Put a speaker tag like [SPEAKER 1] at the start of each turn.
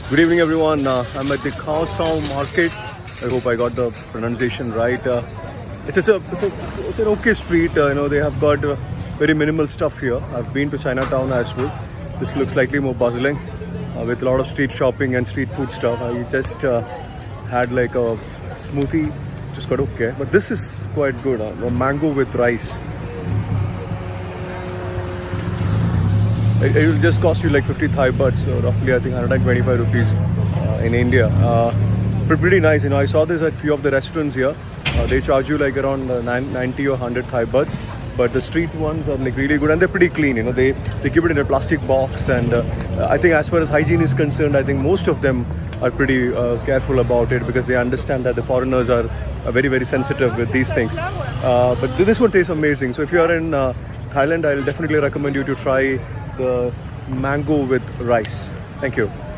[SPEAKER 1] Good evening, everyone. I'm at the Khao Sao Market. I hope I got the pronunciation right. It's an okay street. They have got very minimal stuff here. I've been to Chinatown as well. This looks slightly more bustling with a lot of street shopping and street food stuff. I just had like a smoothie, just got okay. But this is quite good. A mango with rice. It will just cost you like 50 Thai bahts, so roughly I think 125 rupees in India. Pretty nice. I saw this at few of the restaurants here. They charge you like around 90 or 100 Thai bahts, but the street ones are like really good and they're pretty clean. They give it in a plastic box, and I think as far as hygiene is concerned, I think most of them are pretty careful about it because they understand that the foreigners are very, very sensitive with these things. But this one tastes amazing. So if you are in Thailand, I'll definitely recommend you to try the mango with rice. Thank you.